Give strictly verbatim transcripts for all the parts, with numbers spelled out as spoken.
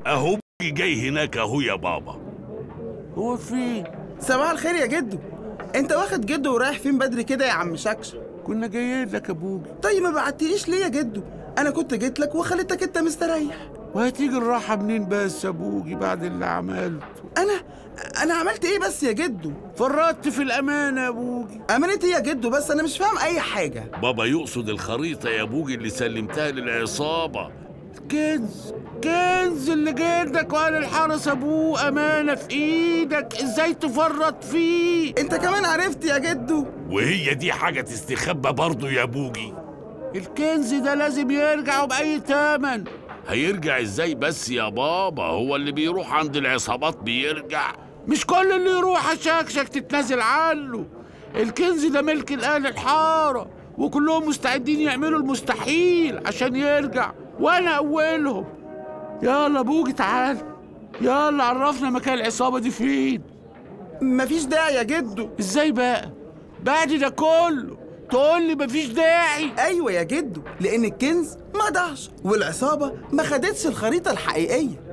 اهو جاي هناك اهو يا بابا. هو فين؟ صباح الخير يا جدو. انت واخد جدو ورايح فين بدري كده يا عم شكشك؟ كنا جايين لك يا بوجي. طيب ما بعتليش ليه يا جدو؟ انا كنت جيت لك وخليتك انت مستريح. وهتيجي الراحة منين بس يا بوجي بعد اللي عملته؟ انا انا عملت ايه بس يا جدو؟ فرطت في الامانة يا بوجي. امانة ايه يا جدو؟ بس انا مش فاهم اي حاجة. بابا يقصد الخريطة يا بوجي اللي سلمتها للعصابة. كنز كنز اللي جدك وقال الحرس ابوه امانة في ايدك، ازاي تفرط فيه؟ انت كمان عرفت يا جدو؟ وهي دي حاجة تستخبى برضه يا بوجي؟ الكنز ده لازم يرجع بأي تمن. هيرجع ازاي بس يا بابا؟ هو اللي بيروح عند العصابات بيرجع؟ مش كل اللي يروح شكشك تتنازل عنه. الكنز ده ملك الأهل الحارة وكلهم مستعدين يعملوا المستحيل عشان يرجع، وانا اولهم. يلا بوجي تعال، يلا عرفنا مكان العصابة دي فين. مفيش داعي يا جدو. ازاي بقى؟ بعد ده كله تقول لي مفيش داعي؟ ايوه يا جدو، لان الكنز ما ضاعش والعصابة ما خدتش الخريطة الحقيقية.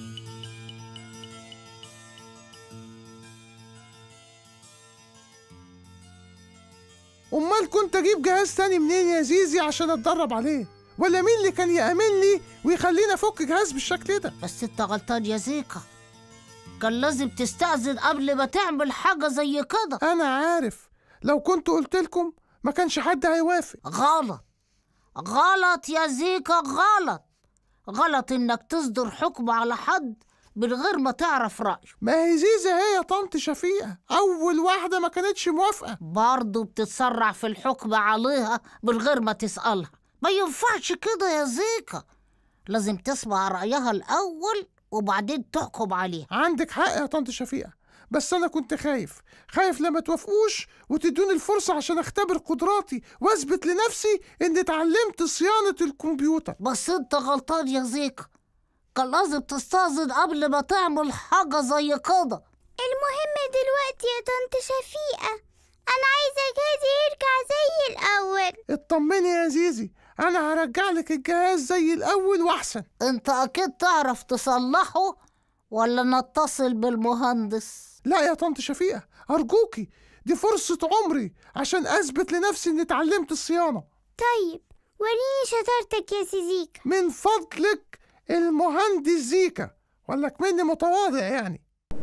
امال كنت اجيب جهاز تاني منين يا زيزي عشان اتدرب عليه؟ ولا مين اللي كان يأمن لي ويخليني افك جهاز بالشكل ده؟ بس انت غلطان يا زيكا، كان لازم تستأذن قبل ما تعمل حاجة زي كده. انا عارف، لو كنت قلت لكم ما كانش حد هيوافق. غلط غلط يا زيكا، غلط غلط انك تصدر حكم على حد من غير ما تعرف رأيه. ما هي زيزة هي طنط شفيقة أول واحدة ما كانتش موافقة. برضه بتتسرع في الحكم عليها من غير ما تسألها. ما ينفعش كده يا زيكا، لازم تسمع رأيها الأول وبعدين تحكم عليها. عندك حق يا طنط شفيقة، بس أنا كنت خايف خايف لما توافقوش وتدوني الفرصة عشان أختبر قدراتي وأثبت لنفسي إني اتعلمت صيانة الكمبيوتر. بس أنت غلطان يا زيكا، كان لازم تستأذن قبل ما تعمل حاجة زي كده. المهم دلوقتي يا طنط شفيقة، أنا عايزة جهازي يرجع زي الأول. اطمني يا زيزي، أنا هرجع لك الجهاز زي الأول وأحسن. أنت أكيد تعرف تصلحه ولا نتصل بالمهندس؟ لا يا طنط شفيقة أرجوكي، دي فرصة عمري عشان أثبت لنفسي إني اتعلمت الصيانة. طيب وريني شطارتك يا سيزيكا. من فضلك المهندس زيكا، ولا كمني متواضع يعني.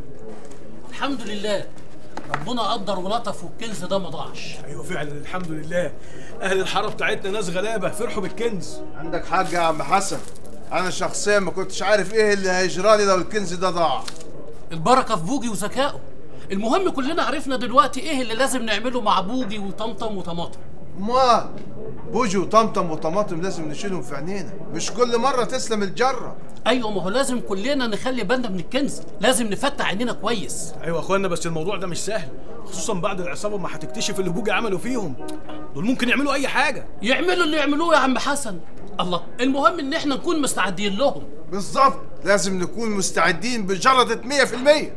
الحمد لله ربنا قدر ولطف والكنز ده ما ضاعش. ايوه فعلا الحمد لله، اهل الحاره بتاعتنا ناس غلابه فرحوا بالكنز. عندك حق يا عم حسن، انا شخصيا ما كنتش عارف ايه اللي هيجرالي لو الكنز ده ضاع. البركه في بوجي وذكائه. المهم كلنا عرفنا دلوقتي ايه اللي لازم نعمله مع بوجي وطمطم وطماطم. امال بوجي وطمطم وطماطم لازم نشيلهم في عينينا، مش كل مره تسلم الجره. ايوه ما هو لازم كلنا نخلي بالنا من الكنز، لازم نفتح عينينا كويس. ايوه يا اخوانا، بس الموضوع ده مش سهل، خصوصا بعد العصابه ما هتكتشف اللي بوجي عملوا فيهم. دول ممكن يعملوا اي حاجه. يعملوا اللي يعملوه يا عم حسن. الله، المهم ان احنا نكون مستعدين لهم. بالظبط، لازم نكون مستعدين بجردة مية في المية.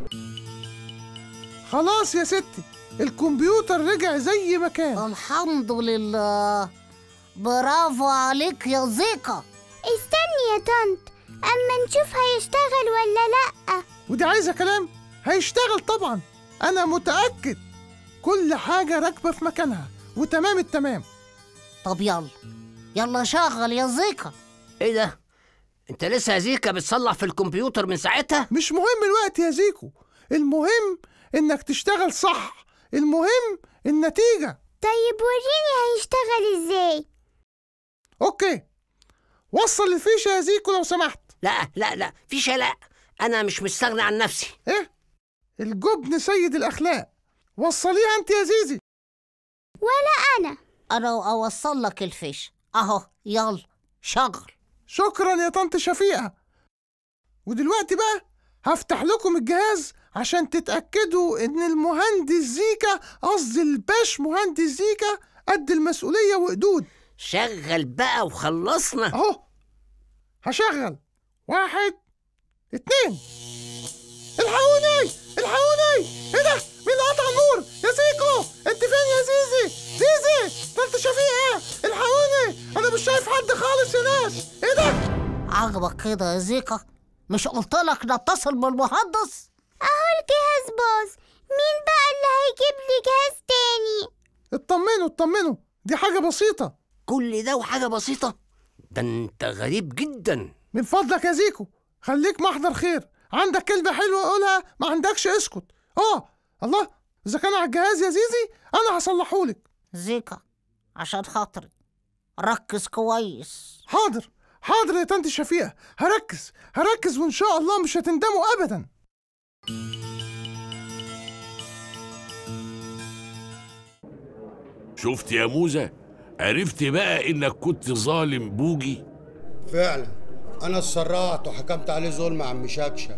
خلاص يا ستي، الكمبيوتر رجع زي ما كان. الحمد لله، برافو عليك يا زيكا. استني يا طنط اما نشوف هيشتغل ولا لأ. ودي عايزة كلام؟ هيشتغل طبعا، أنا متأكد كل حاجة راكبة في مكانها وتمام التمام. طب يلا يلا شغل يا زيكا. ايه ده؟ انت لسه يا زيكا بتصلح في الكمبيوتر من ساعتها؟ مش مهم الوقت يا زيكو، المهم انك تشتغل صح، المهم النتيجة. طيب وريني هيشتغل ازاي. اوكي، وصل الفيشة يا زيكو لو سمحت. لا لا لا فيشة لا، انا مش مستغني عن نفسي. ايه؟ الجبن سيد الاخلاق، وصليها انت يا زيزي. ولا انا انا اوصل لك الفيش اهو، يلا شغل. شكرا يا طنط شفيقة. ودلوقتي بقى هفتح لكم الجهاز عشان تتأكدوا ان المهندس زيكا، قصدي الباش مهندس زيكا، قد المسؤولية وقدود. شغل بقى وخلصنا اهو. هشغل واحد اتنين. الحقوني الحقوني، ايه ده؟ مين اللي قطع النور؟ يا زيكو انت فين يا زيزي؟ زيزي طنط شفيقة الحقوني، انا مش شايف حد خالص يا ناس. ايه ده؟ عجبك كده يا زيكا؟ مش قلتلك نتصل بالمهندس؟ اهو الجهاز باظ، مين بقى اللي هيجيب لي جهاز تاني؟ اطمنوا اطمنوا، دي حاجة بسيطة. كل ده وحاجة بسيطة؟ ده انت غريب جدا. من فضلك يا زيكو خليك محضر خير، عندك كلمة حلوة قولها، ما عندكش اسكت. اه الله، اذا كان على الجهاز يا زيزي انا هصلحهولك. زيكا عشان خاطري ركز كويس. حاضر حاضر يا طنط شفيقة، هركز هركز وان شاء الله مش هتندموا ابدا. شفت يا موزة؟ عرفت بقى انك كنت ظالم بوجي؟ فعلا انا اتسرعت وحكمت عليه ظلم يا عم شكشك.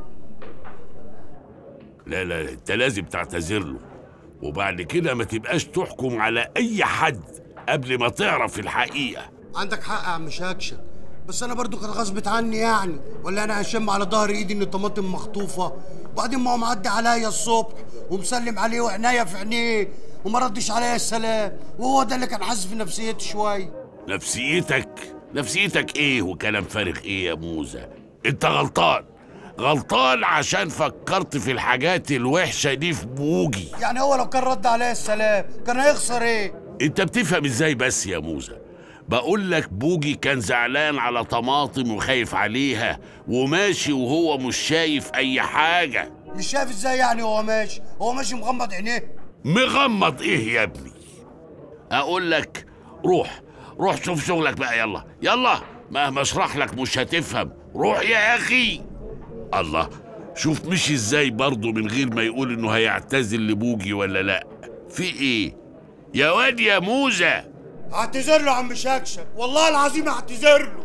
لا لا، انت لازم تعتذر له، وبعد كده ما تبقاش تحكم على اي حد قبل ما تعرف الحقيقة. عندك حق يا عم شكشك، بس انا برضو كان غصبت عني يعني، ولا انا هشم على ظهر ايدي ان الطماطم مخطوفة؟ وبعدين ما هو معدي عليا الصبح ومسلم عليه وعناية في عينيه وما ردش عليا السلام، وهو ده اللي كان حاسس في نفسيتي شوية. نفسيتك؟ نفسيتك ايه وكلام فارغ ايه يا موزة؟ انت غلطان غلطان عشان فكرت في الحاجات الوحشة دي في بوجي. يعني هو لو كان رد عليا السلام كان هيخسر ايه؟ انت بتفهم ازاي بس يا موزة؟ بقول لك بوجي كان زعلان على طماطم وخايف عليها وماشي وهو مش شايف اي حاجة. مش شايف ازاي يعني؟ هو ماشي هو ماشي مغمض عينيه. مغمض ايه يا ابني؟ اقول لك روح روح شوف شغلك بقى، يلا يلا، مهما اشرح لك مش هتفهم. روح يا اخي. الله، شوف مشي ازاي برضه من غير ما يقول انه هيعتذر لبوجي ولا لا. في ايه يا واد يا موزة؟ اعتذر له يا عم شكشك، والله العظيم اعتذر له.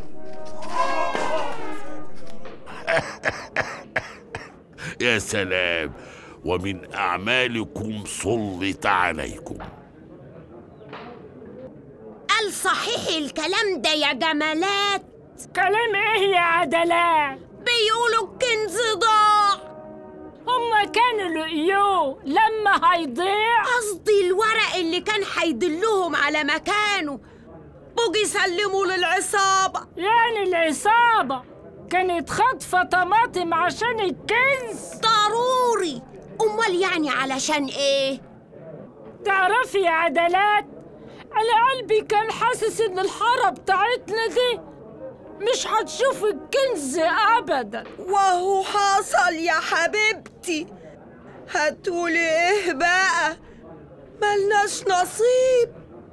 يا سلام، ومن أعمالكم سلط عليكم. قال صحيح الكلام ده يا جمالات؟ كلام ايه يا عدلات؟ بيقولوا الكنز ضاع. هما كانوا لقيوه لما هيضيع؟ قصدي الورق اللي كان هيدلهم على مكانه. بوجي سلموا للعصابة. يعني العصابة كانت خاطفة طماطم عشان الكنز؟ ضروري، أمال يعني علشان إيه؟ تعرفي يا عدلات، أنا قلبي كان حاسس إن الحارة بتاعتنا دي مش هتشوف الكنز أبدا. وهو حصل يا حبيبتي. هتقولي إيه بقى؟ ملناش نصيب.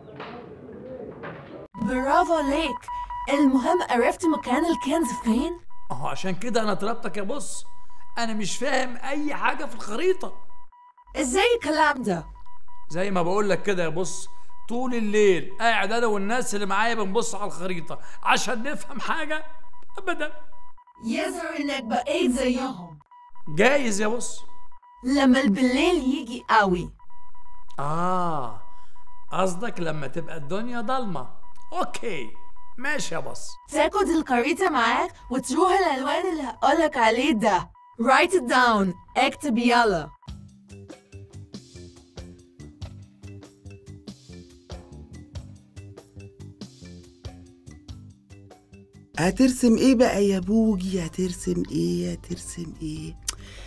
برافو عليك. المهم عرفت مكان الكنز فين؟ اهو عشان كده انا طلبتك يا بص، انا مش فاهم اي حاجه في الخريطه. ازاي الكلام ده؟ زي ما بقول لك كده يا بص، طول الليل قاعد انا والناس اللي معايا بنبص على الخريطه عشان نفهم حاجه ابدا. يظهر انك بقيت زيهم. جايز يا بص. لما بالليل يجي قوي. اه قصدك لما تبقى الدنيا ضلمه. اوكي ماشي يا بص. تاخد الخريطة معاك وتروح العنوان اللي هقولك عليه ده. write it down. اكتب يلا. هترسم ايه بقى يا بوجي؟ هترسم ايه؟ هترسم ايه؟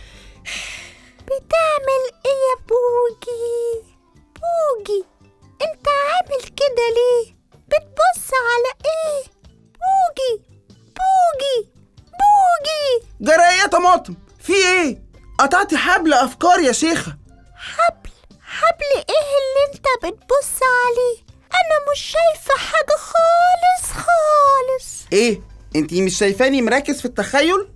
بتعمل ايه يا بوجي؟ بوجي انت عامل كده ليه؟ بتبص على ايه؟ بوجي بوجي بوجي. جرى ايه يا طماطم؟ في ايه؟ قطعتي حبل افكار يا شيخة. حبل؟ حبل ايه اللي انت بتبص عليه؟ انا مش شايفة حاجة خالص خالص. ايه؟ انتي مش شايفاني مركز في التخيل؟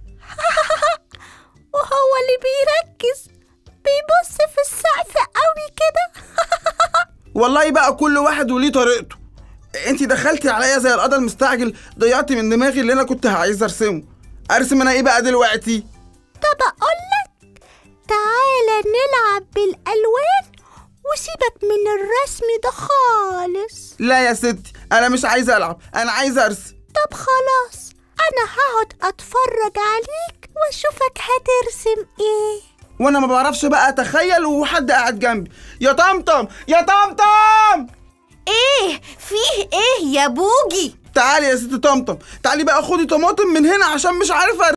وهو اللي بيركز بيبص في السقف قوي كده. والله بقى كل واحد وليه طريقته. انتي دخلتي عليا زي القضا المستعجل، ضيعتي من دماغي اللي انا كنت عايز ارسمه. ارسم انا ايه بقى دلوقتي؟ طب اقولك تعالى نلعب بالالوان وسيبك من الرسم ده خالص. لا يا ستي انا مش عايزه العب، انا عايزه ارسم. طب خلاص انا هقعد اتفرج عليك واشوفك هترسم ايه. وانا ما بعرفش بقى اتخيل وحد قاعد جنبي. يا طمطم يا طمطم. ايه فيه ايه يا بوجي؟ تعالي يا ست طمطم، تعالي بقى خدي طماطم من هنا عشان مش عارفه